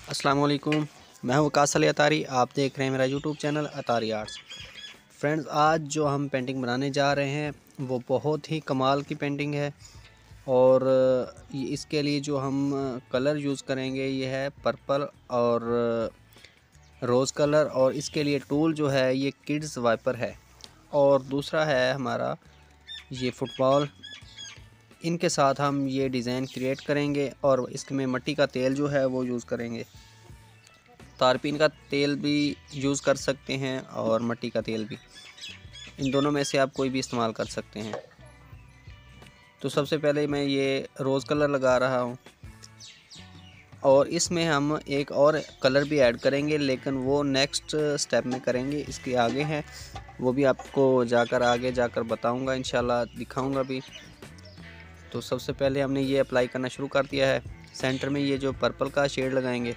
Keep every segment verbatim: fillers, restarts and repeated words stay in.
अस्सलाम वालेकुम। मैं हूँ वकास अली अतारी। आप देख रहे हैं मेरा YouTube channel Atari arts. Friends, आज जो हम पेंटिंग बनाने जा रहे हैं वो बहुत ही कमाल की पेंटिंग है और ये इसके लिए जो हम कलर यूज़ करेंगे ये है पर्पल और रोज़ कलर, और इसके लिए टूल जो है ये किड्स वाइपर है और दूसरा है हमारा ये फुटबॉल। इनके साथ हम ये डिज़ाइन क्रिएट करेंगे और इसमें मिट्टी का तेल जो है वो यूज़ करेंगे। तारपीन का तेल भी यूज़ कर सकते हैं और मिट्टी का तेल भी, इन दोनों में से आप कोई भी इस्तेमाल कर सकते हैं। तो सबसे पहले मैं ये रोज़ कलर लगा रहा हूँ और इसमें हम एक और कलर भी ऐड करेंगे, लेकिन वो नेक्स्ट स्टेप में करेंगे, इसके आगे हैं, वो भी आपको जाकर आगे जाकर बताऊंगा, इंशाल्लाह दिखाऊंगा भी। तो सबसे पहले हमने ये अप्लाई करना शुरू कर दिया है। सेंटर में ये जो पर्पल का शेड लगाएंगे।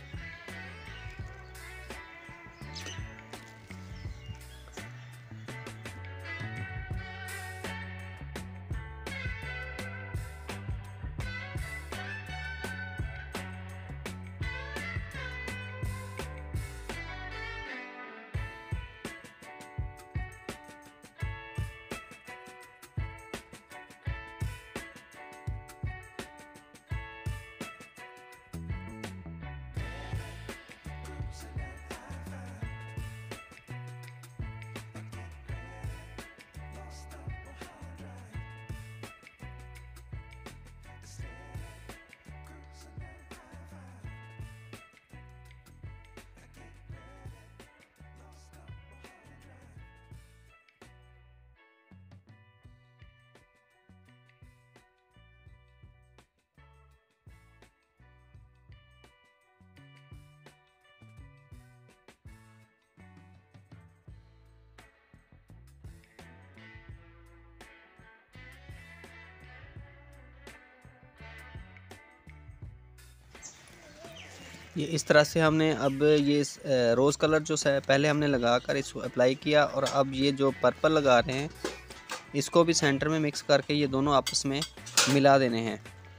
ये इस तरह से हमने अब ये रोज़ कलर जो है पहले हमने लगा कर इसको अप्लाई किया, और अब ये जो पर्पल लगा रहे हैं इसको भी सेंटर में मिक्स करके ये दोनों आपस में मिला देने हैं।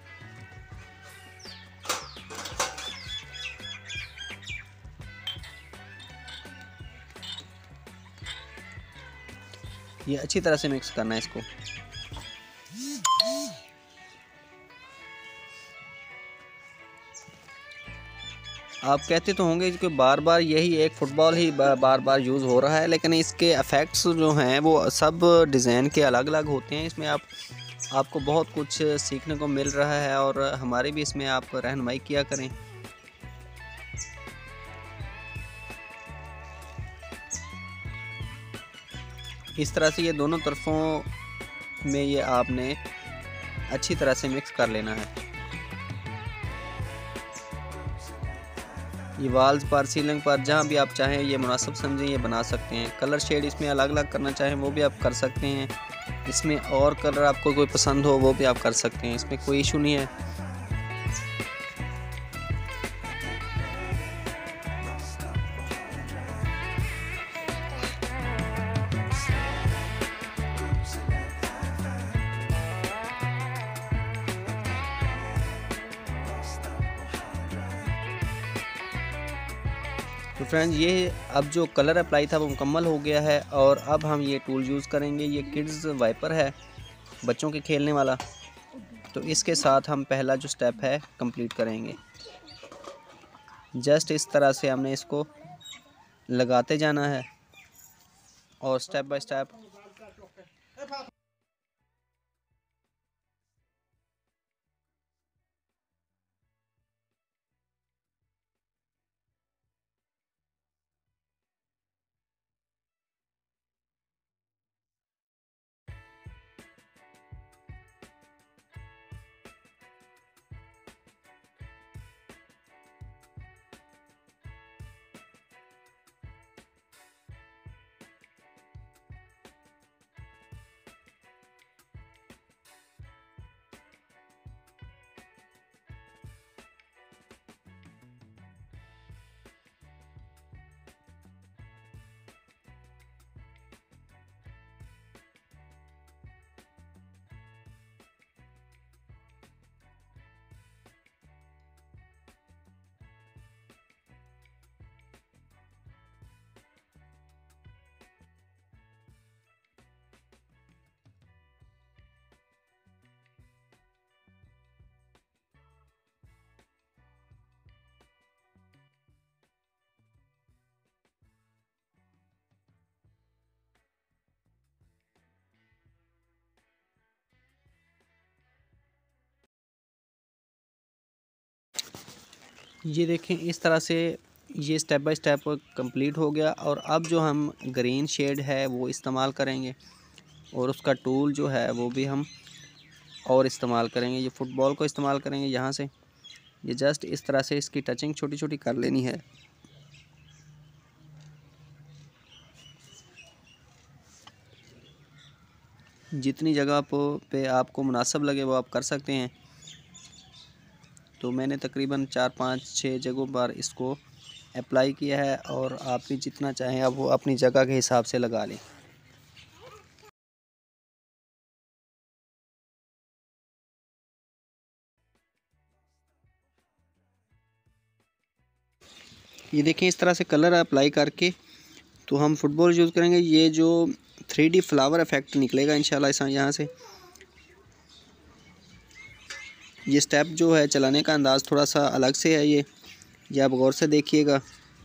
ये अच्छी तरह से मिक्स करना है इसको। आप कहते तो होंगे कि बार बार यही एक फ़ुटबॉल ही बार बार यूज़ हो रहा है, लेकिन इसके इफ़ेक्ट्स जो हैं वो सब डिज़ाइन के अलग अलग होते हैं। इसमें आप आपको बहुत कुछ सीखने को मिल रहा है और हमारे भी इसमें आप रहनुमाई किया करें। इस तरह से ये दोनों तरफों में ये आपने अच्छी तरह से मिक्स कर लेना है। ये वाल्स पर, सीलिंग पर, जहाँ भी आप चाहें ये मुनासिब समझें ये बना सकते हैं। कलर शेड इसमें अलग अलग करना चाहें वो भी आप कर सकते हैं। इसमें और कलर आपको कोई पसंद हो वो भी आप कर सकते हैं, इसमें कोई इशू नहीं है। तो फ्रेंड्स, ये अब जो कलर अप्लाई था वो मुकम्मल हो गया है और अब हम ये टूल यूज़ करेंगे। ये किड्स वाइपर है, बच्चों के खेलने वाला। तो इसके साथ हम पहला जो स्टेप है कंप्लीट करेंगे। जस्ट इस तरह से हमने इसको लगाते जाना है और स्टेप बाय स्टेप ये देखें इस तरह से ये स्टेप बाय स्टेप कंप्लीट हो गया। और अब जो हम ग्रीन शेड है वो इस्तेमाल करेंगे और उसका टूल जो है वो भी हम और इस्तेमाल करेंगे। ये फुटबॉल को इस्तेमाल करेंगे। यहाँ से ये जस्ट इस तरह से इसकी टचिंग छोटी छोटी कर लेनी है। जितनी जगह पे आपको मुनासिब लगे वो आप कर सकते हैं। तो मैंने तकरीबन चार पाँच छः जगहों पर इसको अप्लाई किया है और आप भी जितना चाहें आप वो अपनी जगह के हिसाब से लगा लें। ये देखें इस तरह से कलर अप्लाई करके तो हम फुटबॉल यूज़ करेंगे। ये जो थ्री डी फ्लावर इफ़ेक्ट निकलेगा इंशाल्लाह इस यहाँ से। ये स्टेप जो है चलाने का अंदाज़ थोड़ा सा अलग से है। ये ये आप गौर से देखिएगा।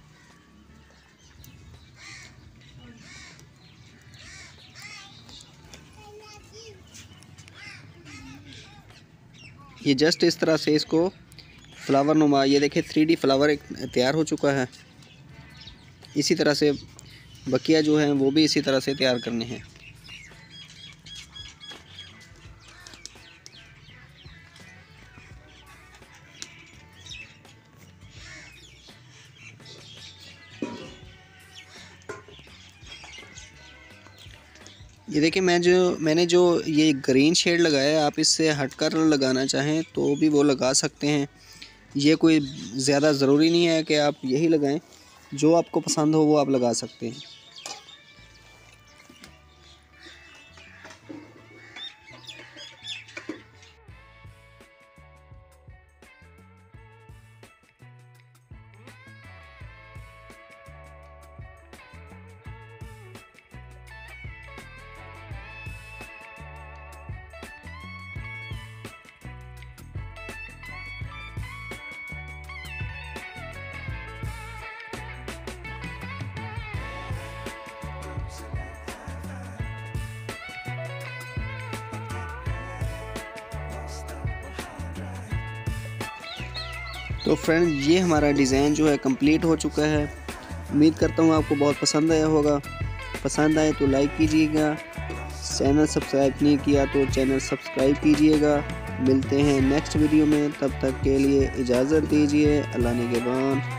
ये जस्ट इस तरह से इसको फ्लावर नुमा, ये देखें थ्री डी फ्लावर एक तैयार हो चुका है। इसी तरह से बकिया जो है वो भी इसी तरह से तैयार करने हैं। ये देखिए मैं जो मैंने जो ये ग्रीन शेड लगाया है, आप इससे हटकर लगाना चाहें तो भी वो लगा सकते हैं। ये कोई ज़्यादा ज़रूरी नहीं है कि आप यही लगाएं, जो आपको पसंद हो वो आप लगा सकते हैं। तो फ्रेंड ये हमारा डिज़ाइन जो है कंप्लीट हो चुका है। उम्मीद करता हूँ आपको बहुत पसंद आया होगा। पसंद आए तो लाइक कीजिएगा। चैनल सब्सक्राइब नहीं किया तो चैनल सब्सक्राइब कीजिएगा। मिलते हैं नेक्स्ट वीडियो में, तब तक के लिए इजाज़त दीजिए। अल्लाह निगहबान।